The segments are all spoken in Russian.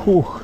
Хух.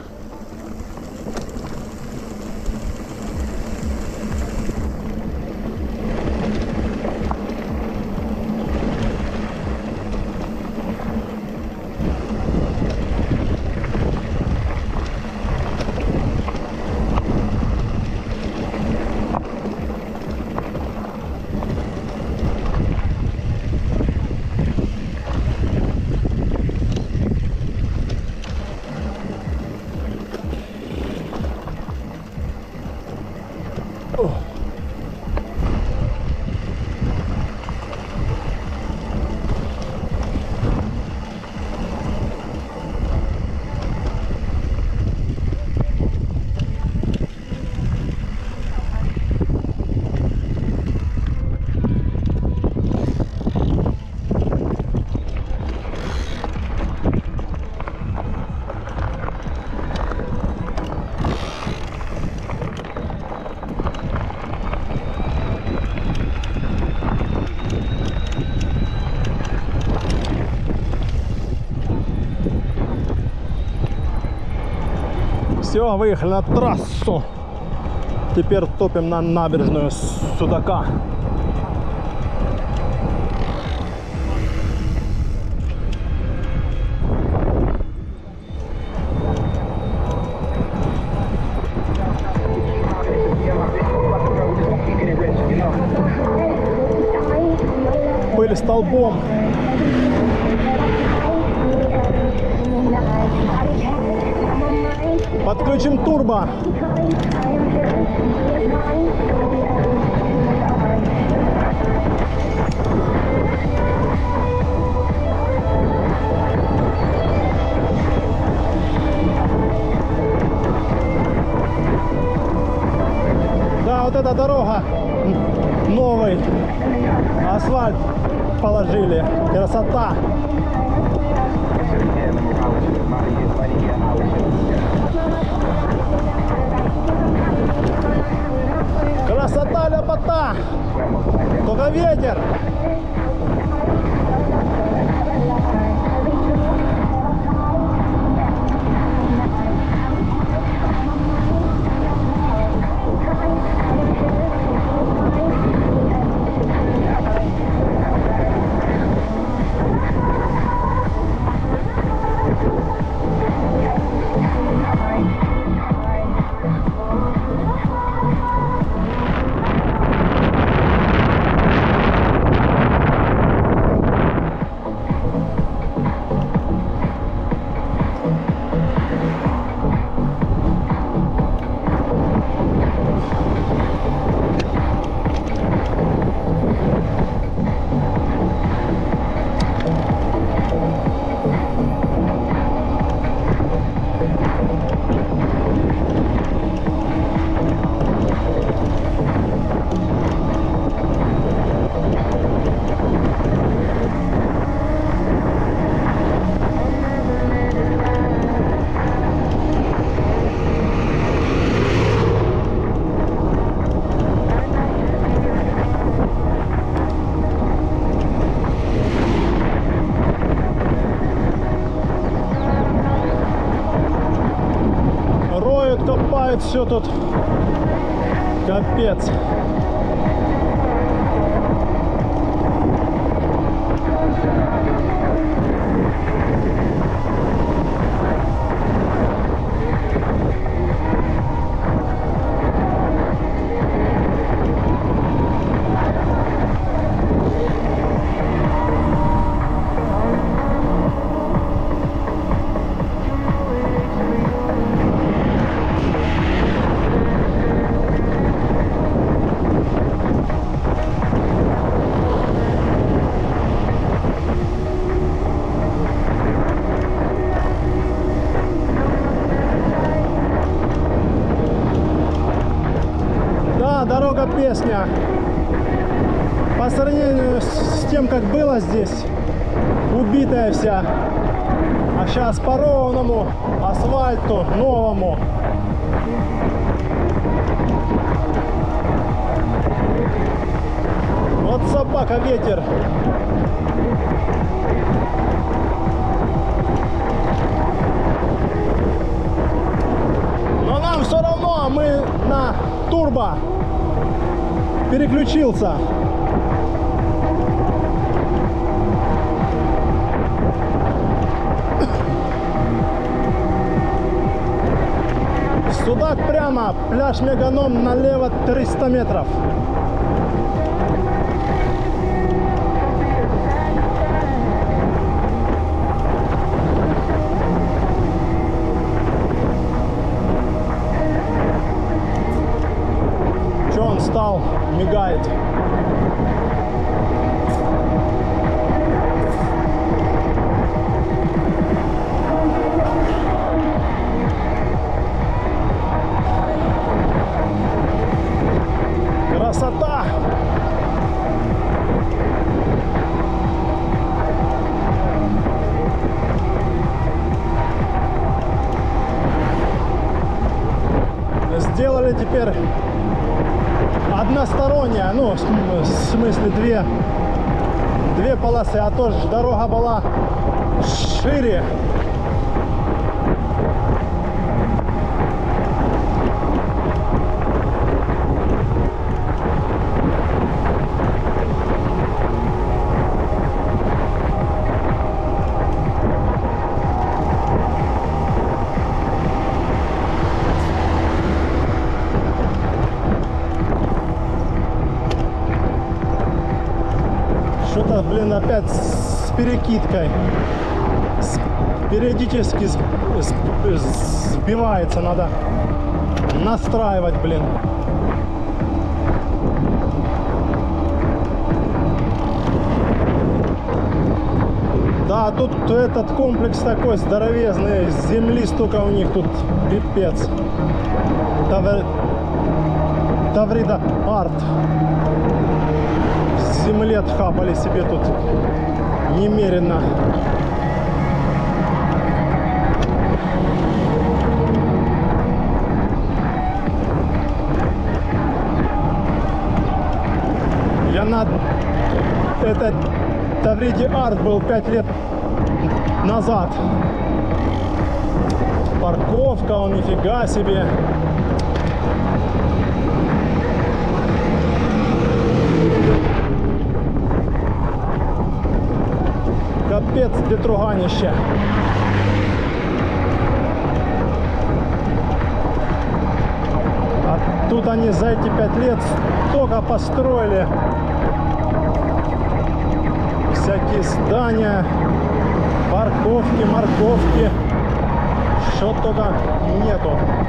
Все, выехали на трассу. Теперь топим на набережную Судака. Пыль столбом. Подключим турбо. Да, вот эта дорога, новый асфальт положили. Красота. Красота, ляпота. Только ветер. Копают все тут, капец. Дорога песня. По сравнению с тем, как было здесь, убитая вся. А сейчас по ровному асфальту, новому. Вот собака, ветер. Но нам все равно, мы на турбо переключился. Судак прямо, пляж Меганом налево 300 метров. Че он стал, мигает. Красота! Сделали теперь односторонняя, ну, в смысле две полосы, а то же дорога была шире. Что-то, блин, опять с перекидкой. Периодически сбивается, надо настраивать, блин. Да, тут этот комплекс такой здоровезный, земли столько у них тут, пипец. Таврида Арт. Земли отхапали себе тут немерено. Я на этот Тавриде Арт был 5 лет назад. Парковка, он нифига себе. Капец, детруганище. А тут они за эти 5 лет столько построили. Всякие здания, парковки, морковки. Что только нету.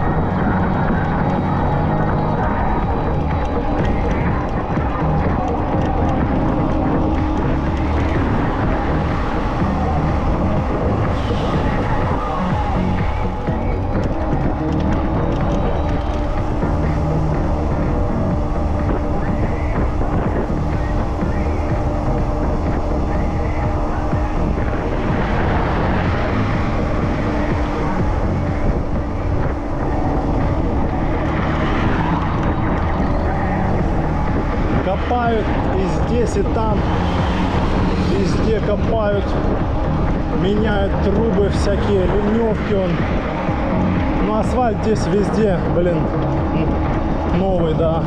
Копают и здесь, и там, везде копают, меняют трубы всякие, ливневки, ну асфальт здесь везде, блин, новый, да.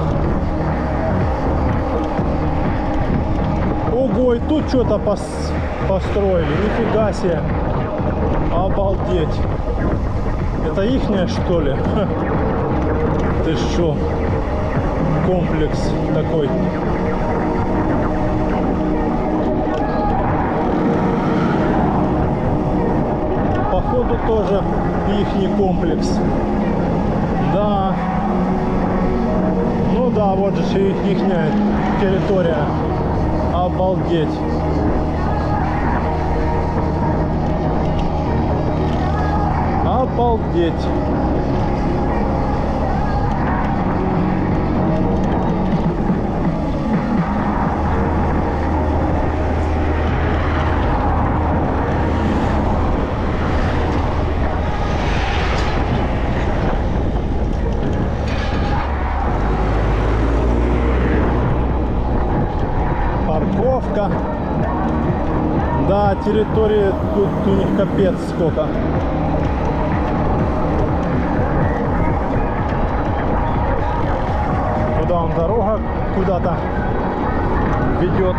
Ого, и тут что-то построили, нифига себе, обалдеть. Это ихняя, что ли? Ты шо? Комплекс такой. Походу тоже ихний комплекс. Да. Ну да, вот же ихняя территория. Обалдеть. Обалдеть. Парковка. Да, территории тут у них капец сколько. Сюда он дорога куда-то ведет.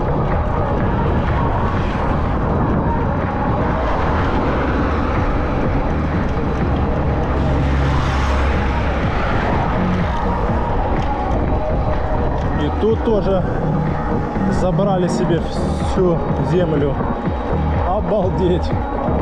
И тут тоже забрали себе всю землю. Обалдеть!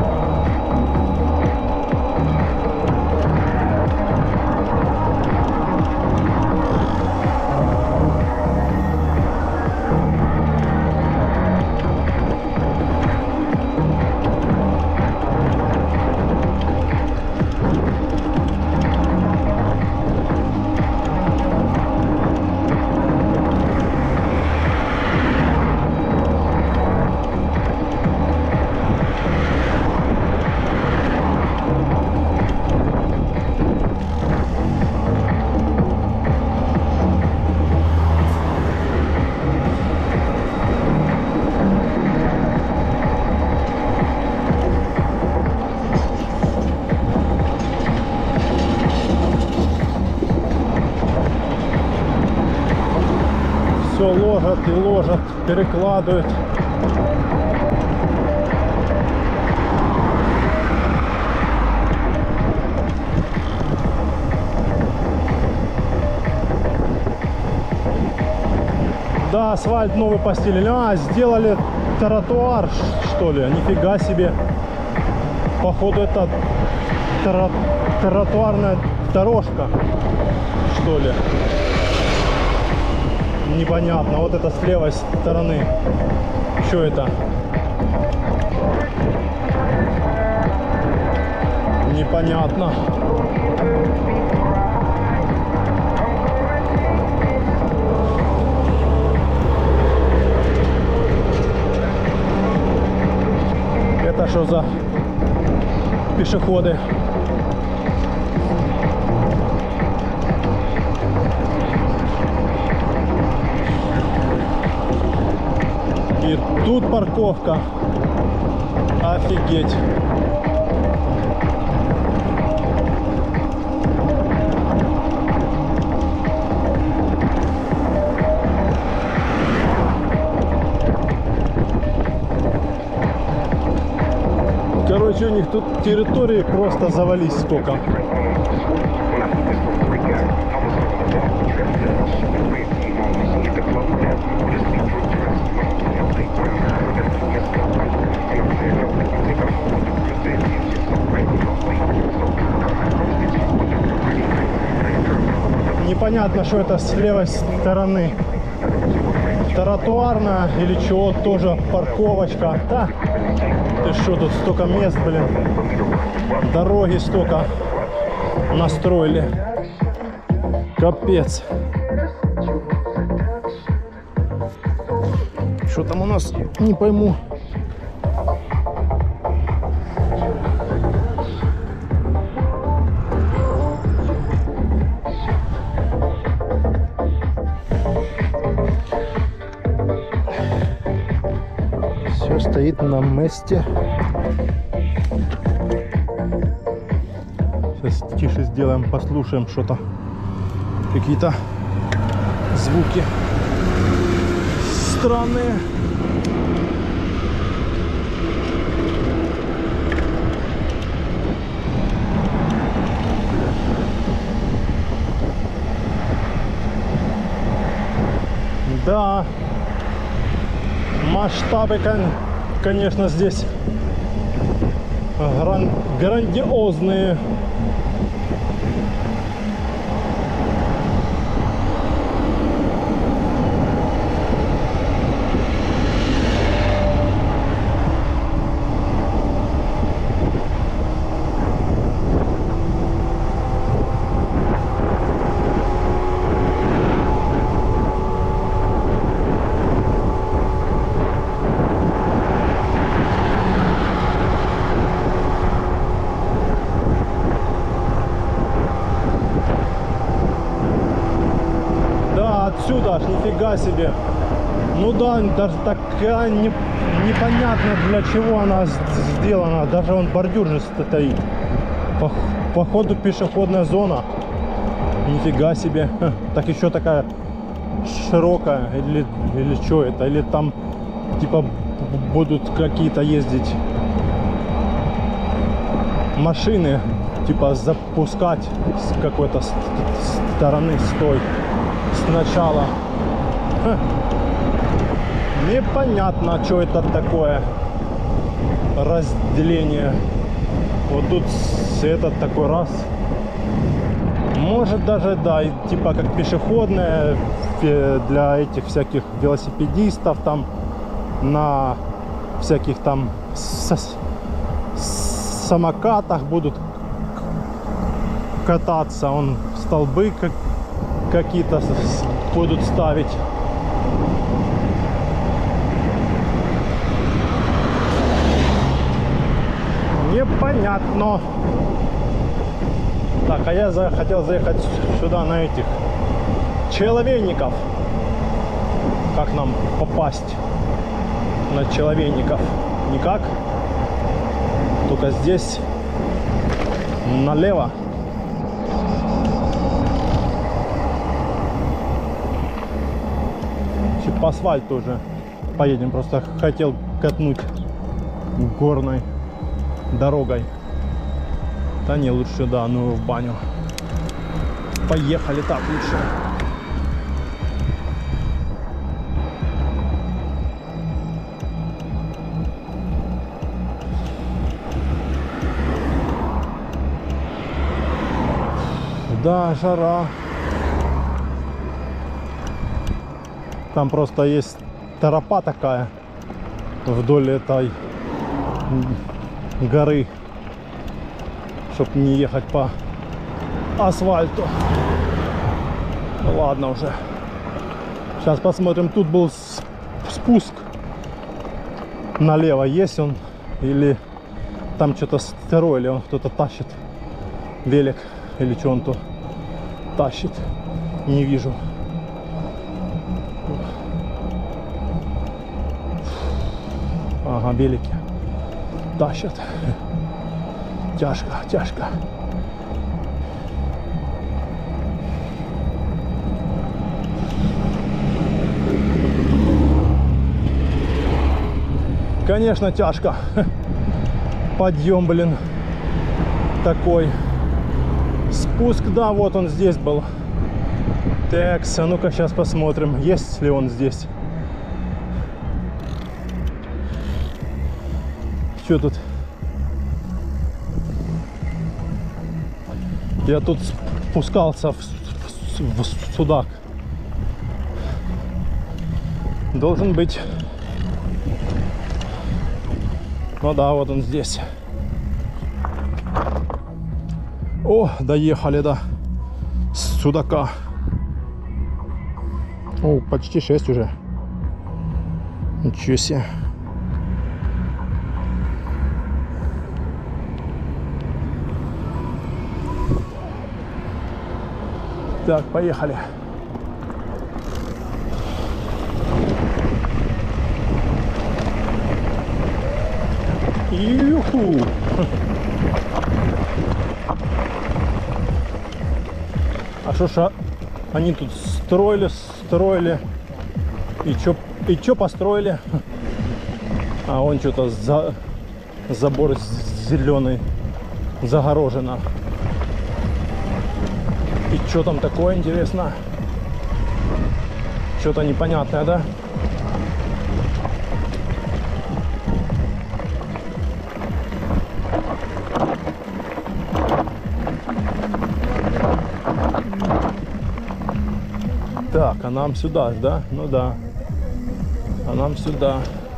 Все ложат и ложат, перекладывают. Да, асфальт новый постелили. А, сделали тротуар, что ли? Нифига себе. Походу это тротуарная дорожка, что ли? Непонятно. Вот это с левой стороны. Что это? Непонятно. Это что за пешеходы? И тут парковка. Офигеть. Короче, у них тут территории просто завались сколько. Непонятно, что это с левой стороны. Тротуарная или чего, тоже парковочка. Да. Ты что, тут столько мест, блин. Дороги столько настроили. Капец. Что там у нас? Не пойму. Все стоит на месте. Сейчас тише сделаем, послушаем что-то. Какие-то звуки странные. Да, масштабы, конечно, здесь грандиозные. Отсюда аж нифига себе. Ну да, даже такая непонятно для чего она сделана. Даже он бордюр же стоит. Походу пешеходная зона. Нифига себе. Так еще такая широкая. Или что это? Или там типа будут какие-то ездить машины, типа запускать с какой-то стороны, сначала. Непонятно, что это такое разделение. Вот тут этот такой раз. Может даже, да, типа как пешеходная для этих всяких велосипедистов, там на всяких там самокатах будут кататься. Он столбы какие-то будут ставить. Непонятно. Так, а я хотел заехать сюда на этих человейников. Как нам попасть на человейников? Никак. Только здесь налево. По асфальту уже поедем. Просто хотел катнуть горной дорогой. Да не, лучше, да, ну в баню. Поехали так лучше. Да, жара. Там просто есть тропа такая вдоль этой горы, чтобы не ехать по асфальту. Ну ладно уже. Сейчас посмотрим. Тут был спуск налево. Есть он или там что-то строили? Он кто-то тащит велик или что он то тащит? Не вижу. Ага, велики тащат. Тяжко, тяжко. Конечно, тяжко. Подъем, блин, такой. Спуск, да, вот он здесь был. Так, а ну-ка сейчас посмотрим, есть ли он здесь. Что тут? Я тут спускался в Судак. Должен быть. Ну да, вот он здесь. О, доехали до Судака. О, почти 6 уже. Ничего себе. Так, поехали. Юху! А что ж они тут строили и чё построили? А он что-то забор зеленый загорожено. И что там такое, интересно? Что-то непонятное, да? Так, а нам сюда, да? Ну да. А нам сюда.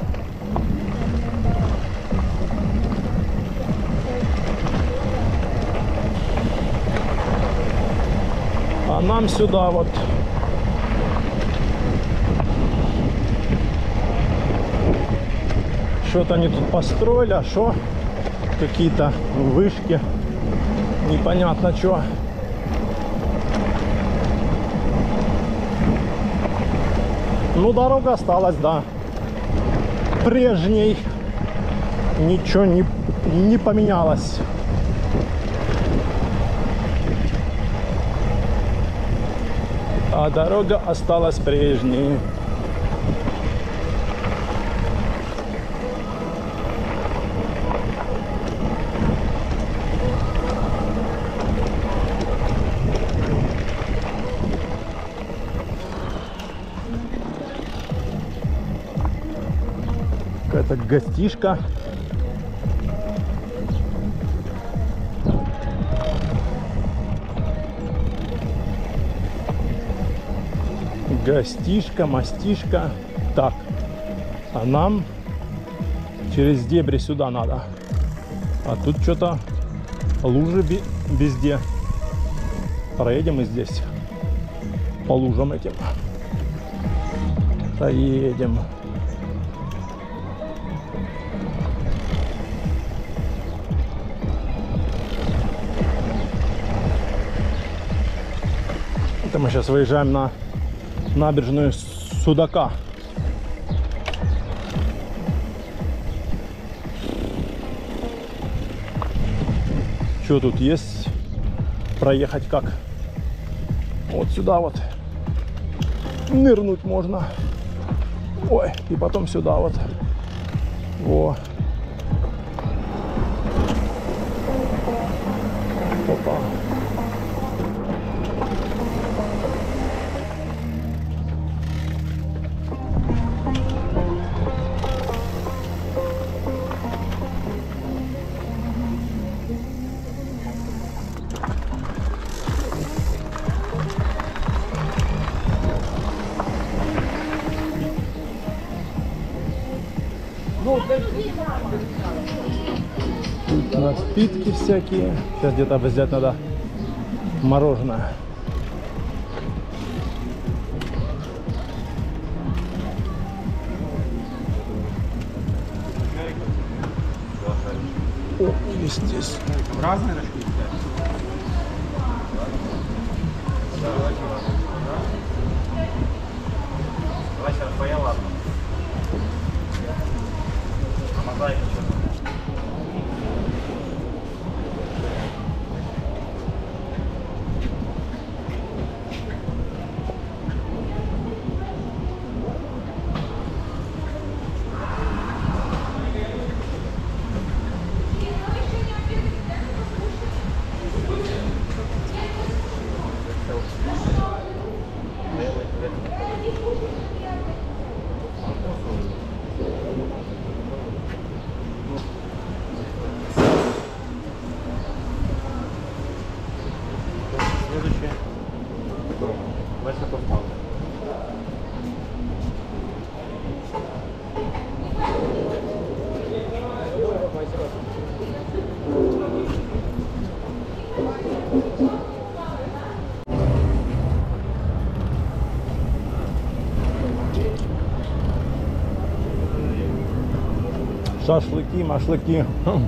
А нам сюда вот. Что-то они тут построили, а что? Какие-то вышки. Непонятно что. Ну, дорога осталась, да, прежней. Ничего не поменялось. а дорога осталась прежней. Какая-то гостишка. Гостишка, мастишка. Так, а нам через дебри сюда надо. А тут что-то лужи везде. Проедем и здесь по лужам этим. Поедем. Это мы сейчас выезжаем на набережную Судака. Что тут есть? Проехать как? Вот сюда вот нырнуть можно. Ой, и потом сюда вот. Во. Опа. Тут напитки всякие. Сейчас где-то взять надо мороженое. О, есть здесь. Разные рожки? Давай сейчас твоя, ладно. А мозаика что? Следующее. Вася попал. Шашлыки, машлыки.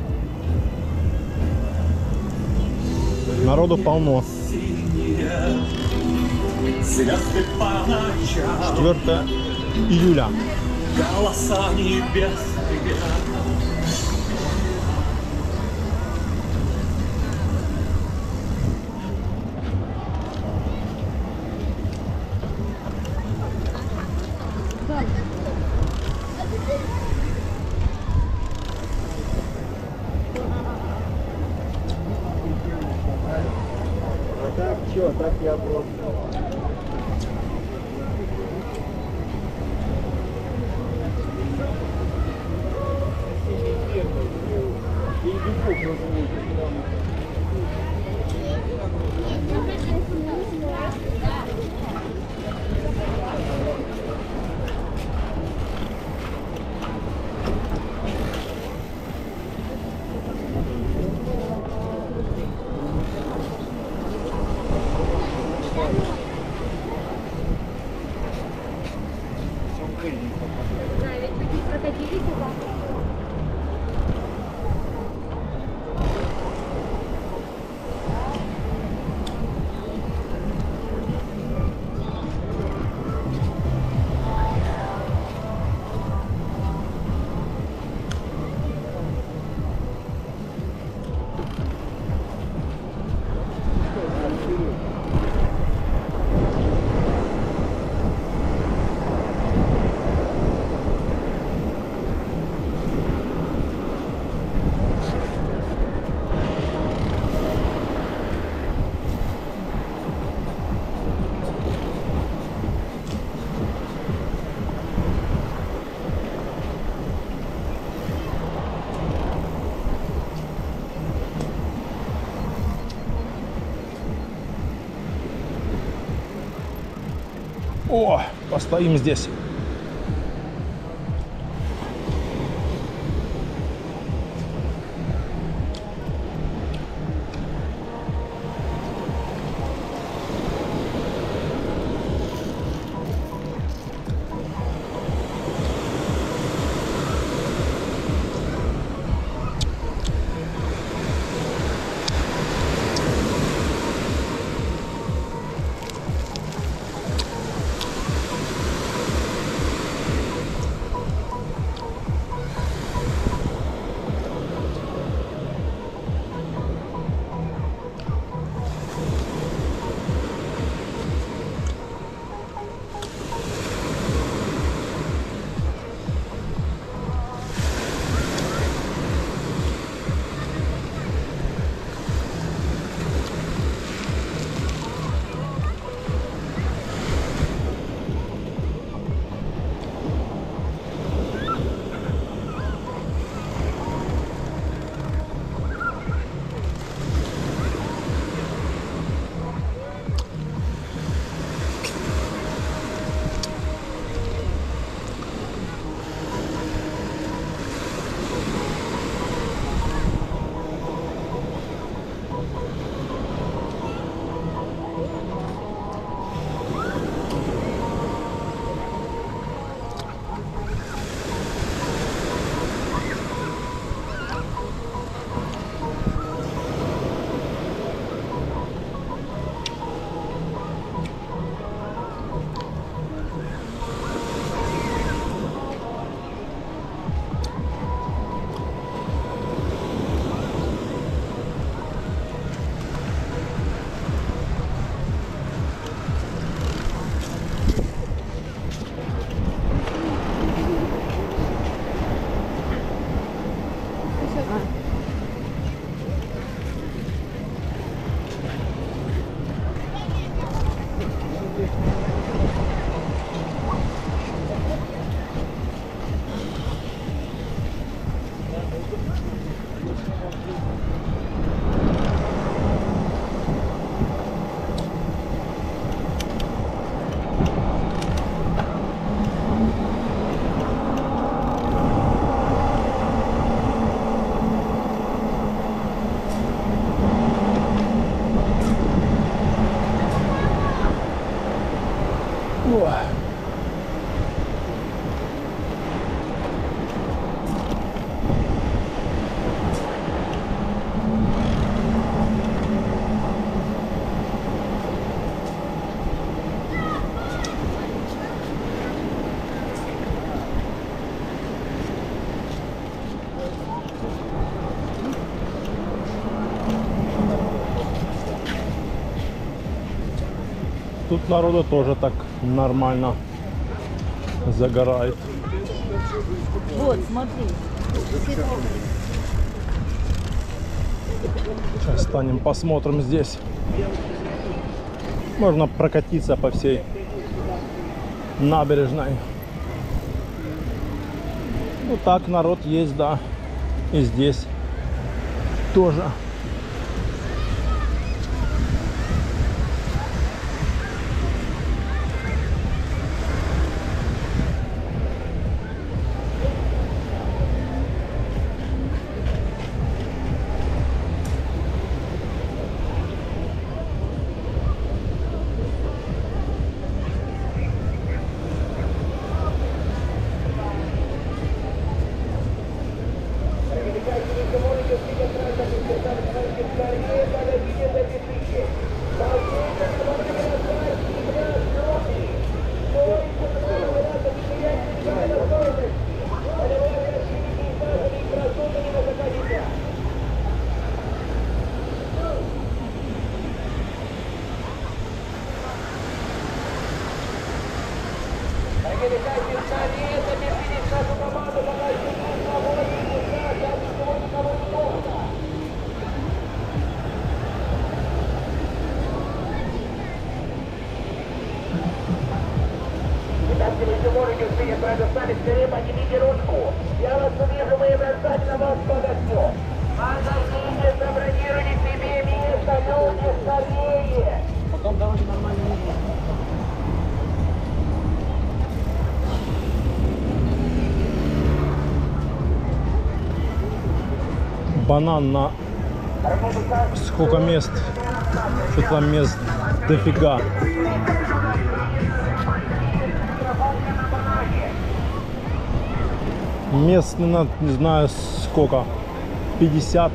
Народу полно. 4 июля. Голоса небесные. А так что, так я просто. О, постоим здесь. Тут народу тоже так нормально загорает. Вот, смотри. Сейчас станем, посмотрим здесь. Можно прокатиться по всей набережной. Ну так народ есть, да. И здесь тоже. банан на сколько мест? Что там мест дофига. Мест не знаю сколько. 50.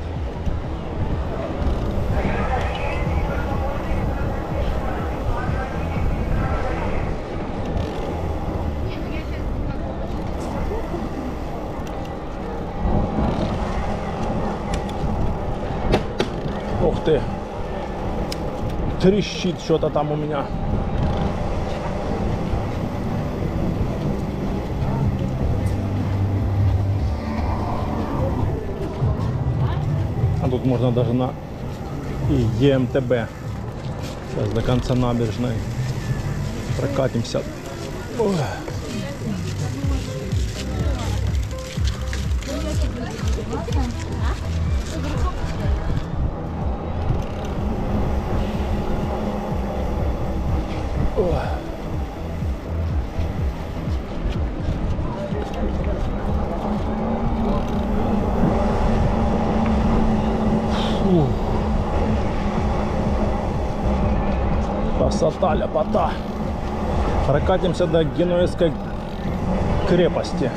Ух ты. Трещит что-то там у меня. А тут можно даже на ЕМТБ. Сейчас до конца набережной прокатимся. Ой. Красота, ляпота. Прокатимся до Генуэзской крепости.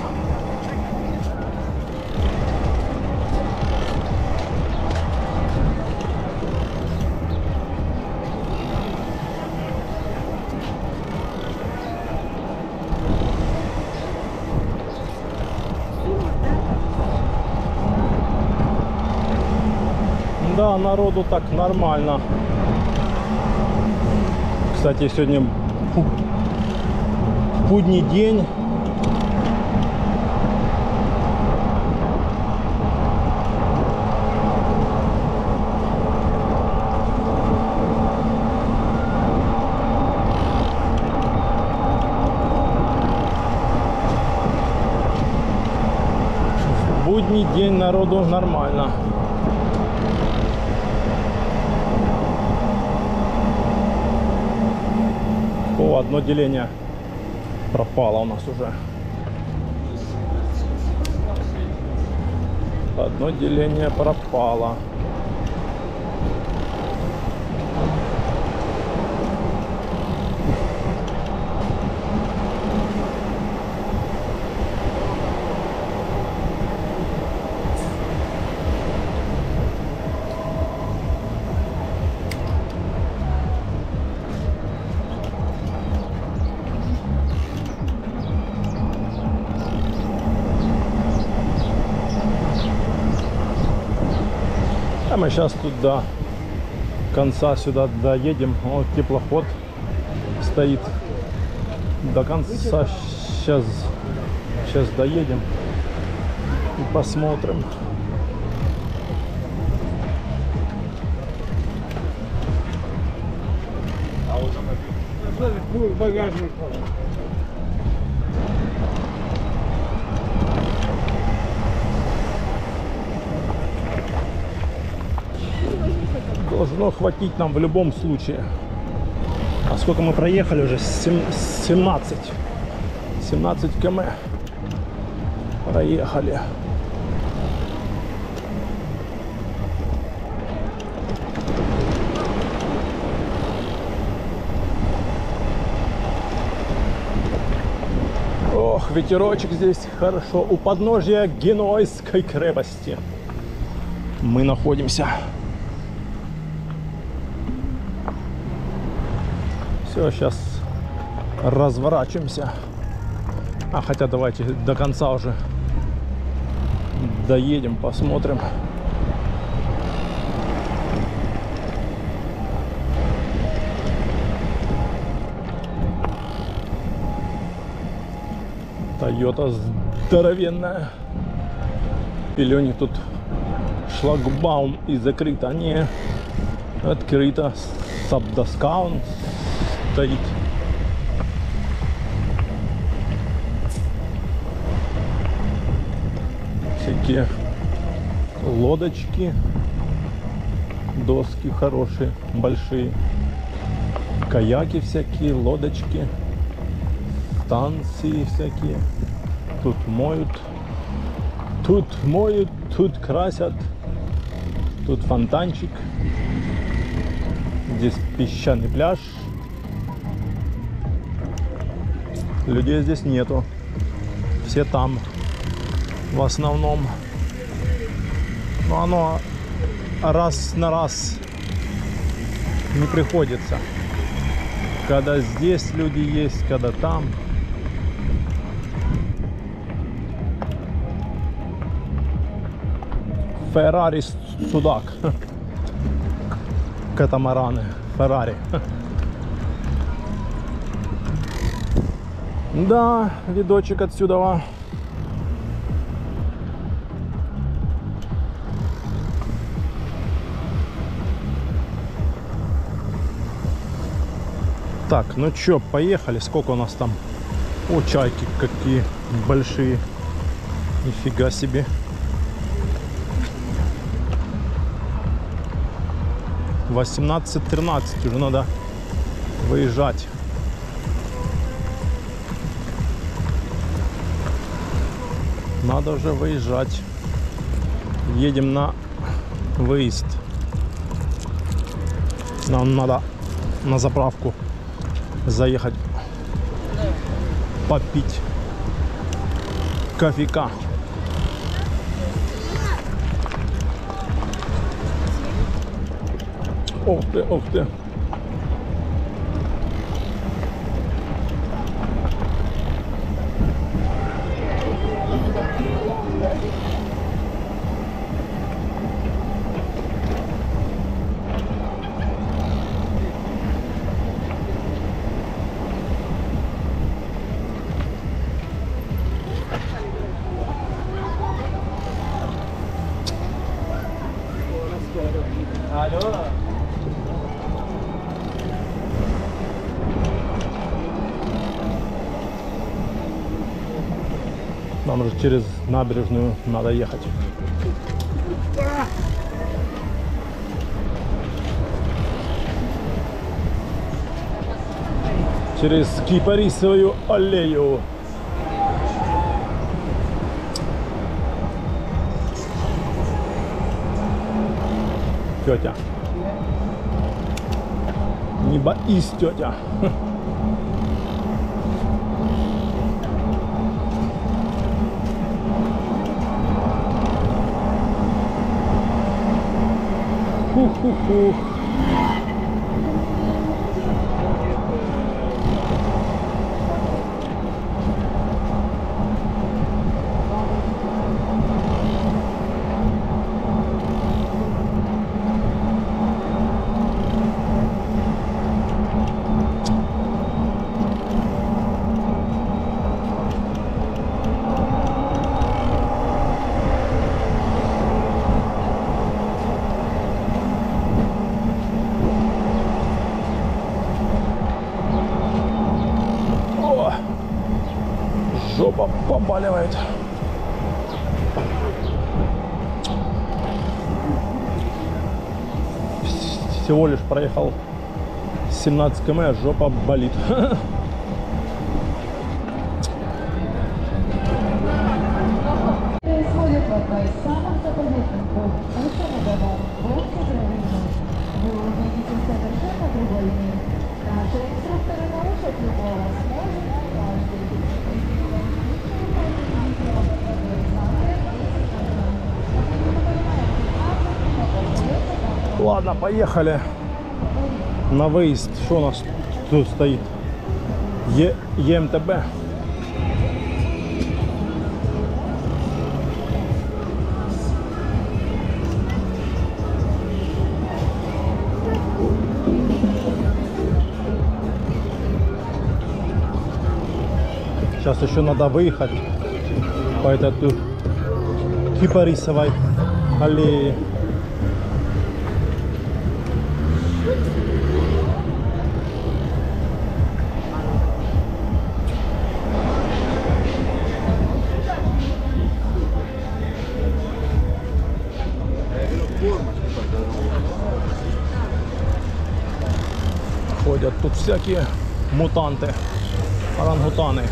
Да, народу так нормально. Кстати, сегодня будний день. В будний день народу нормально. О, одно деление пропало у нас уже. Одно деление пропало. А мы сейчас тут до конца сюда доедем. Вот теплоход стоит. До конца сейчас доедем и посмотрим. Багажник. Должно хватить нам в любом случае. А сколько мы проехали уже? 17 км проехали. Ох, ветерочек здесь хорошо. У подножия Генуэзской крепости мы находимся. Все, сейчас разворачиваемся. А хотя давайте до конца уже доедем, посмотрим. Тойота здоровенная. Пеленик тут шлагбаум и закрыто. Не открыто. Сабдоска он стоит. Всякие лодочки, доски хорошие, большие, каяки всякие, лодочки, станции всякие. Тут моют, тут красят, Тут фонтанчик. Здесь песчаный пляж. Людей здесь нету. Все там в основном. Но оно раз на раз не приходится. Когда здесь люди есть, когда там. Феррари судак. Катамараны. Феррари. Да, видочек отсюда. Так, ну чё, поехали. Сколько у нас там? О, чайки какие большие. Нифига себе. — 18:13, уже надо выезжать. Надо уже выезжать. Едем на выезд. Нам надо на заправку заехать, попить кофейка. Ох ты, ох ты. Алло. Нам же через набережную надо ехать. Через Кипарисовую аллею. Тетя. Не боись, тетя. Хух-хух-хух. Жопа побаливает. Всего лишь проехал 17 км, а жопа болит. Происходит в одной из самых заповедных бухт этого бухты Гравина. Вы увидите совершенно другой мир. Наши инструкторы научат любого сможет каждый. Ладно, поехали на выезд. Что у нас тут стоит? ЕМТБ. Сейчас еще надо выехать по этой Кипарисовой аллее. Ходят тут всякие мутанты, орангутаны.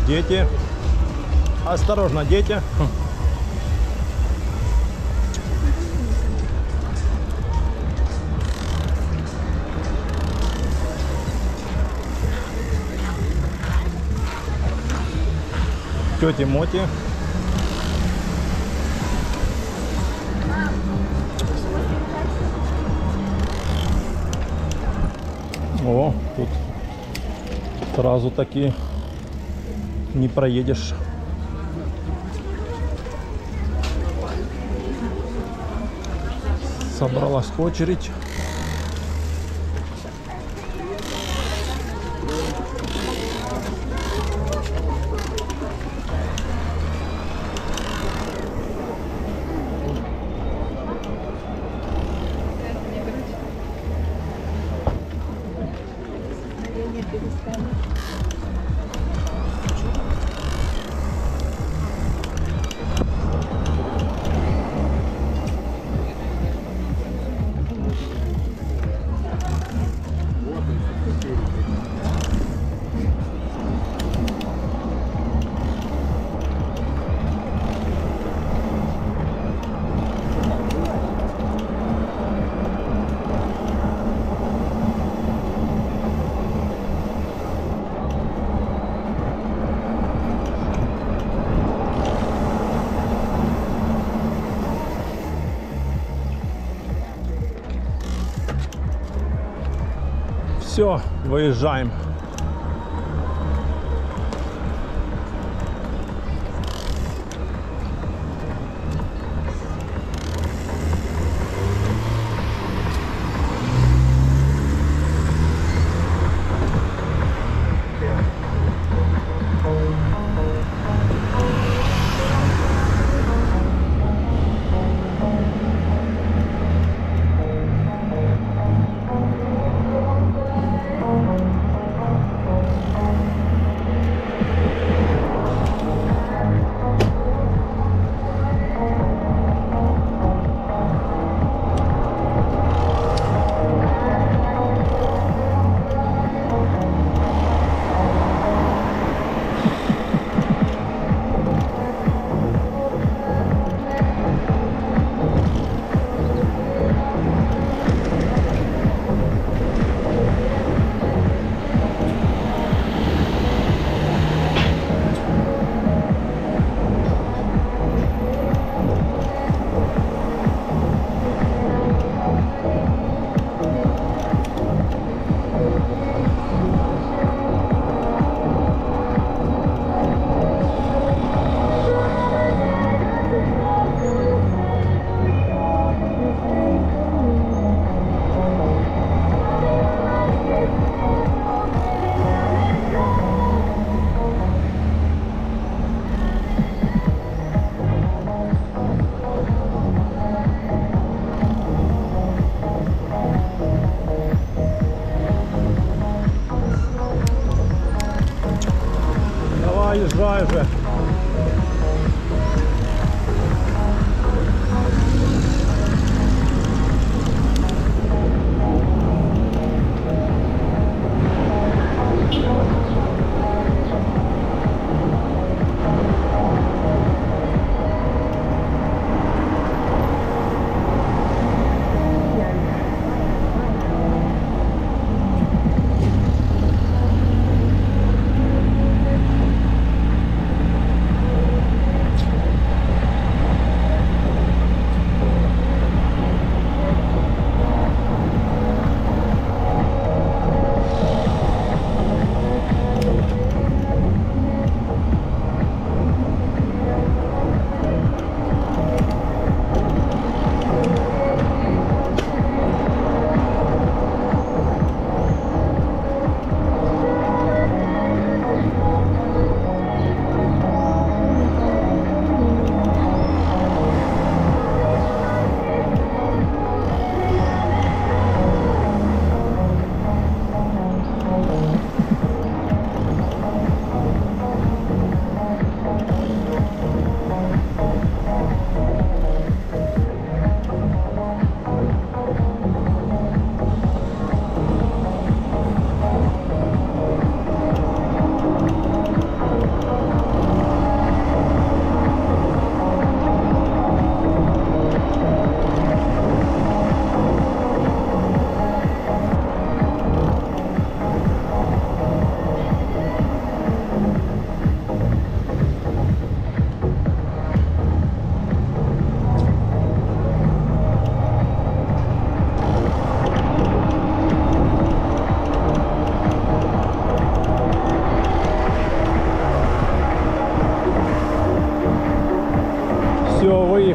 Дети. Осторожно, дети. Тети Моти. О, тут сразу таки не проедешь. Собралась очередь. Все, выезжаем.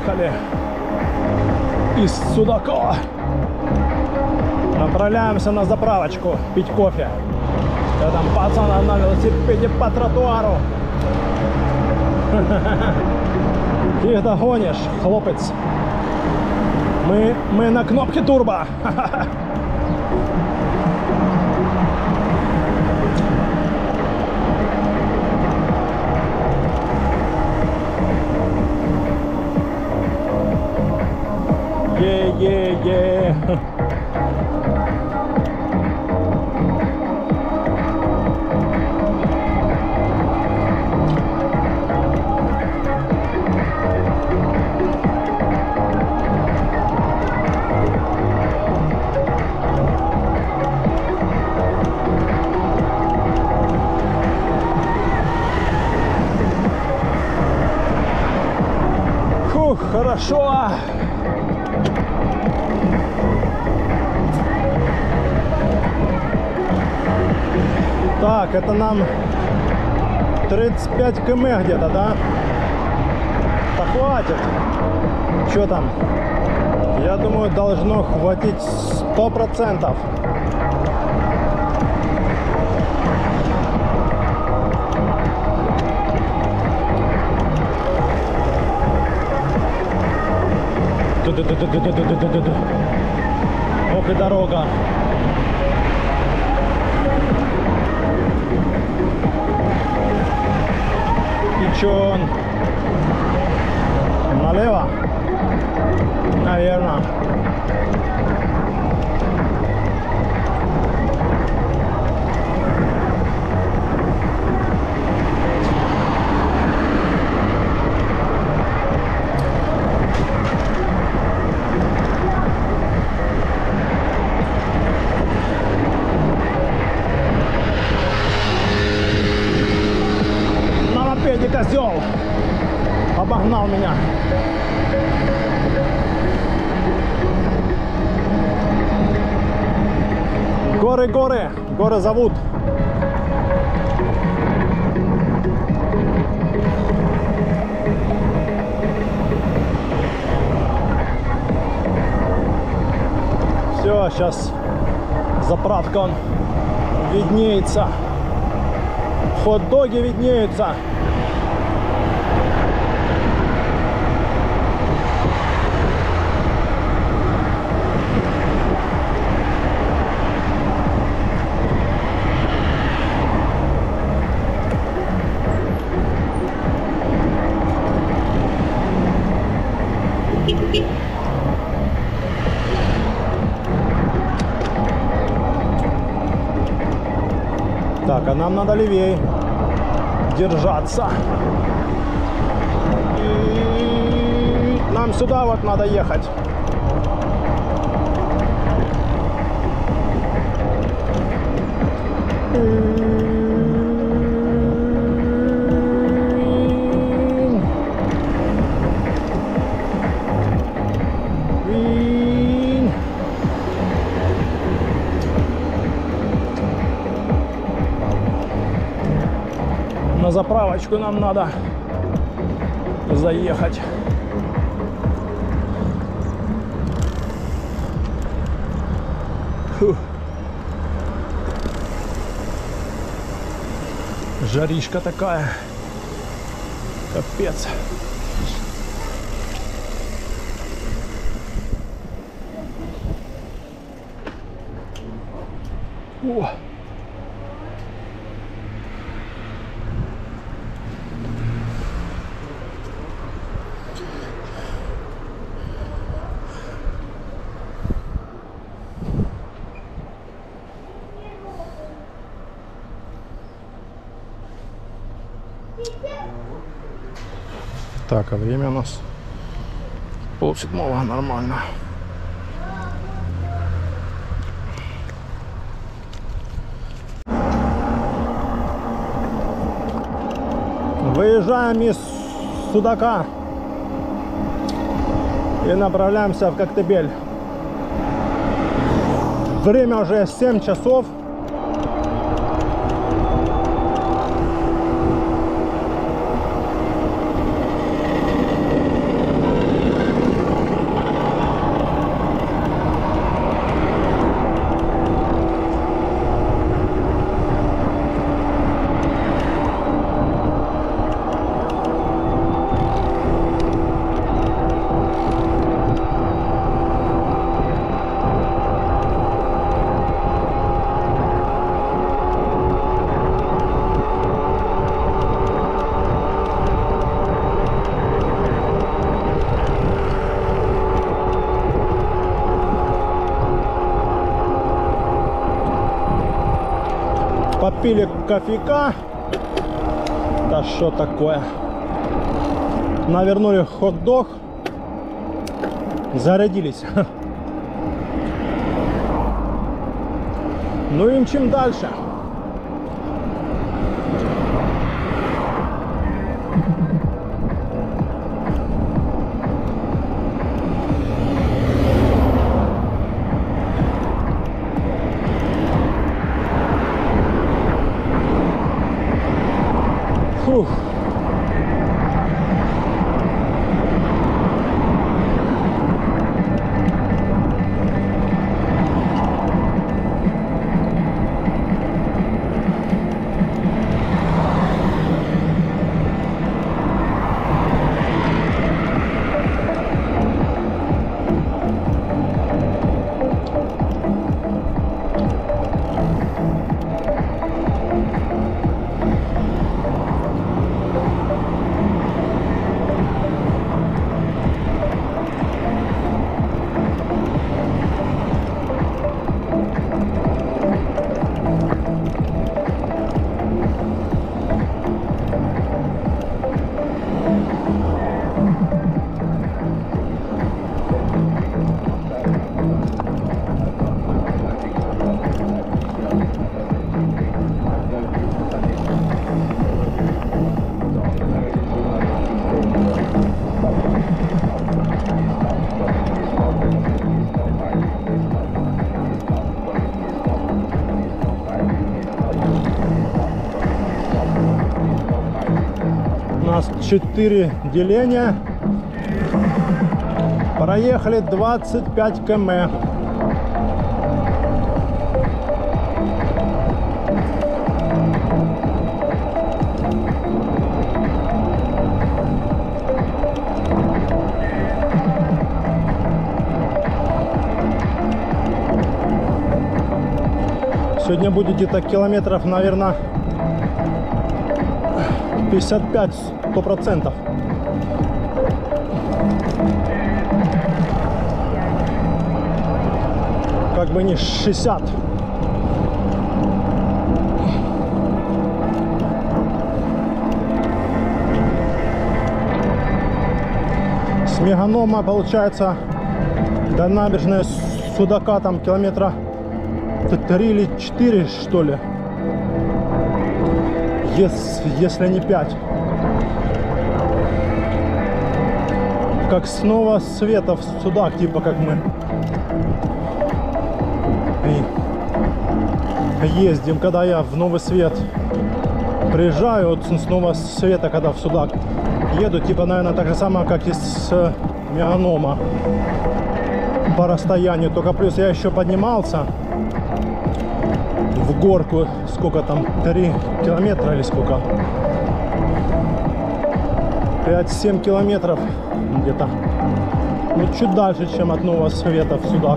выехали из Судакова. Направляемся на заправочку пить кофе. Я там пацан на велосипеде по тротуару. Ты догонишь, хлопец. Мы на кнопке турбо. Е-е-е. Фух, хорошо. Так, это нам 35 км где-то, да? Да хватит. Что там? Я думаю, должно хватить 100%. Ох и дорога. И чё он? Налево? Наверное. Козел обогнал меня. Горы, горы, горы зовут. Все, сейчас заправка он виднеется. Хот-доги виднеются. Так, а нам надо левее держаться. И нам сюда вот надо ехать. На заправочку нам надо заехать. Фух. Жаришка такая. Капец. О. Так, а время у нас 6:30, нормально. Выезжаем из Судака и направляемся в Коктебель. Время уже 7 часов. Купили кофейка. Да что такое? Навернули хот-дог. Зарядились. Ну и мчим дальше. Фух. У нас 4 деления. Проехали 25 км. Сегодня будет где-то километров, наверное, 55-100%. Как бы не 60. С Меганома, получается, до набережной Судака там километра 3 или 4, что ли. Если не 5. Как снова Света в Судак, типа как мы и ездим, когда я в Новый Свет приезжаю, вот снова Света, когда в Судак еду, типа, наверное, так же самое, как и с Меганома по расстоянию, только плюс я еще поднимался в горку, сколько там, 3 километра или сколько, 5-7 километров где-то, ну чуть дальше, чем от Нового Света в Судак.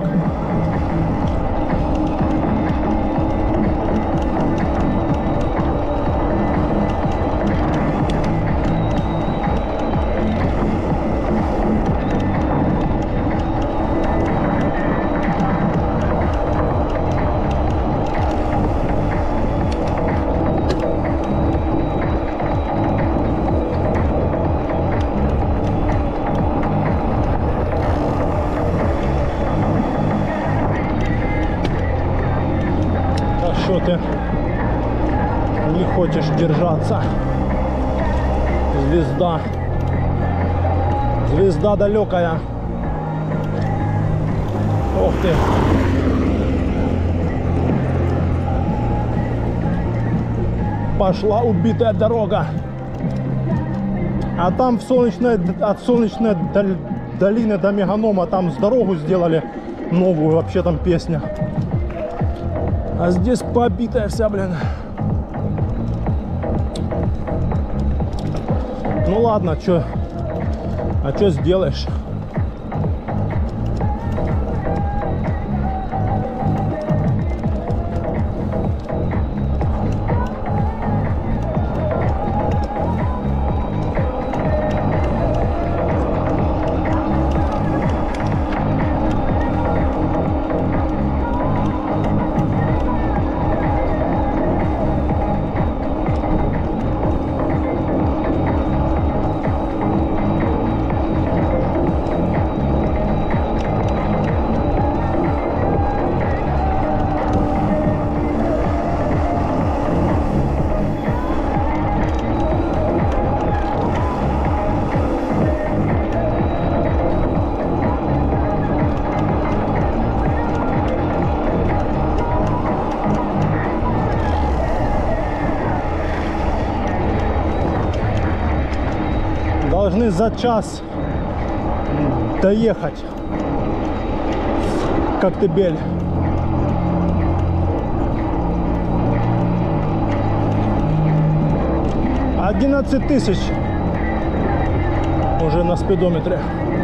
Что ты не хочешь держаться? Звезда. Звезда далекая. Ох ты. Пошла убитая дорога. А там в от солнечной долины до Меганома там с дорогу сделали новую, вообще там песня. А здесь побитая вся, блин. Ну ладно, чё? А чё сделаешь? должны за час доехать в Коктебель. — 11 тысяч уже на спидометре.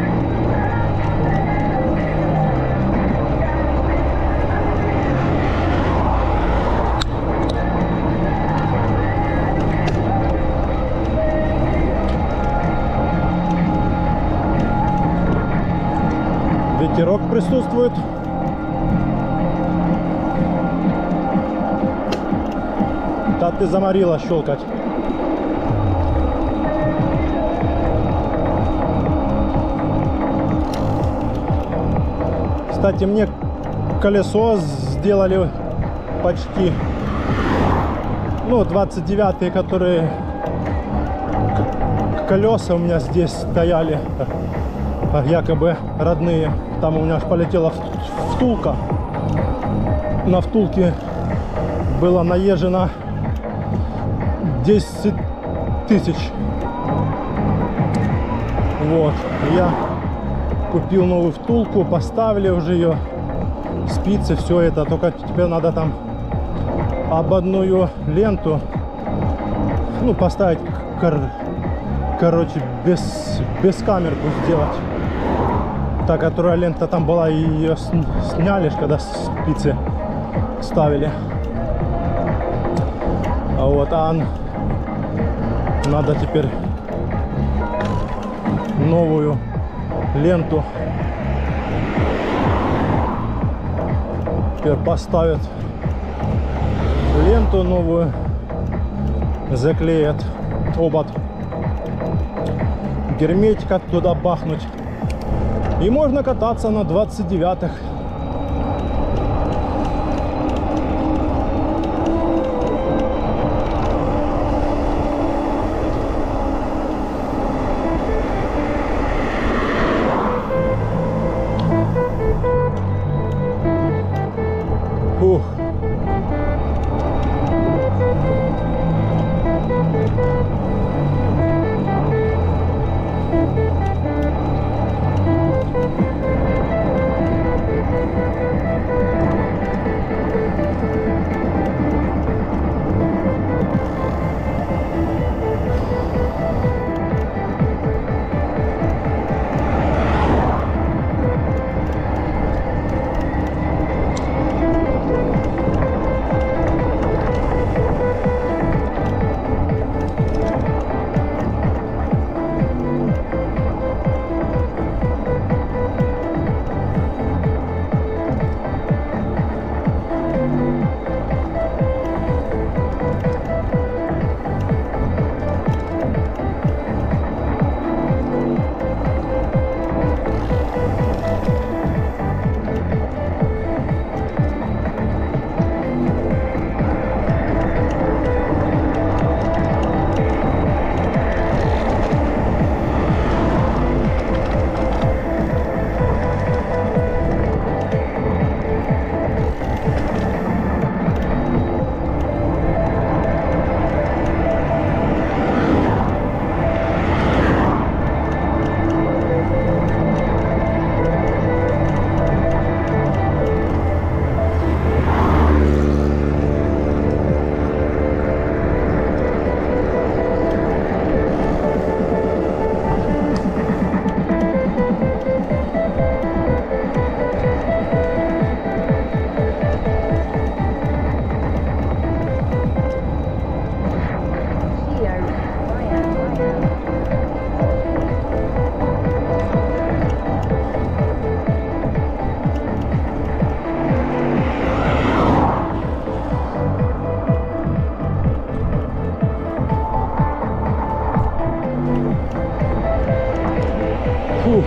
Ветерок присутствует. Да ты заморила щелкать. Кстати, мне колесо сделали почти, ну, 29-е, которые колеса у меня здесь стояли, якобы родные. Там у меня аж полетела втулка. На втулке было наезжено 10 тысяч. Вот. Я купил новую втулку, поставили уже ее, спицы, все это. Только теперь надо там ободную ленту, ну, поставить, короче, без камерку сделать. Та, которая лента там была, ее сняли, когда спицы ставили. Вот, а надо теперь новую ленту. Теперь поставят ленту новую, заклеят обод, герметика туда бахнуть. И можно кататься на 29-х. Фух. Фух.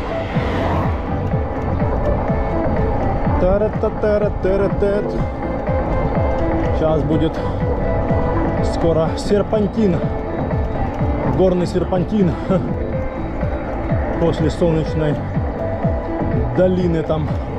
Сейчас будет скоро серпантин, горный серпантин после солнечной долины там.